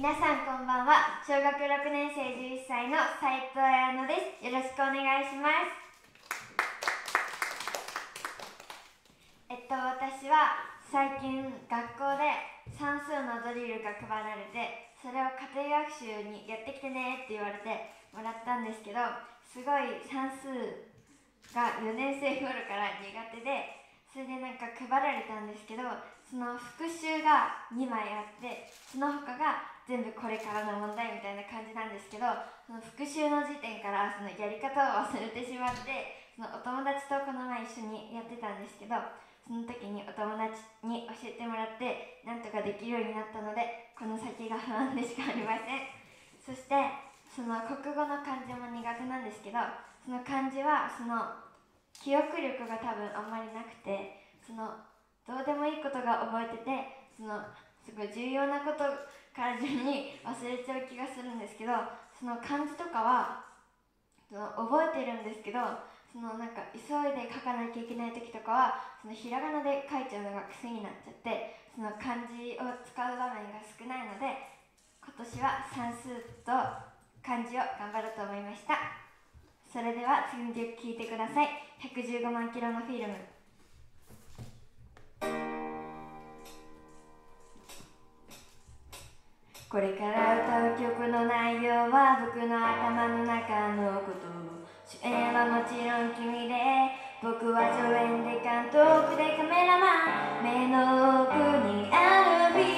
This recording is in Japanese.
皆さんこんばんは。小学6年生11歳の斉藤彩乃です。よろしくお願いします。私は最近学校で算数のドリルが配られて、それを家庭学習にやってきてねって言われてもらったんですけど、すごい算数が4年生頃から苦手で、それで配られたんですけど、その復習が2枚あって、その他が全部これからの問題みたいな感じなんですけど、その復習の時点からそのやり方を忘れてしまって、そのお友達とこの前一緒にやってたんですけど、その時にお友達に教えてもらってなんとかできるようになったので、この先が不安でしかありません。そしてその国語の漢字も苦手なんですけど、その漢字はその記憶力が多分あんまりなくて、そのどうでもいいことが覚えてて、そのすごい重要なことから順に忘れちゃう気がするんですけど、その漢字とかはその覚えてるんですけど、その急いで書かなきゃいけない時とかはそのひらがなで書いちゃうのが癖になっちゃって、その漢字を使う場面が少ないので、今年は算数と漢字を頑張ろうと思いました。それでは次の曲聴いてください。115万キロのフィルム。これから歌う曲の内容は僕の頭の中のこと。主演はもちろん君で、僕は助演で監督でカメラマン。目の奥にある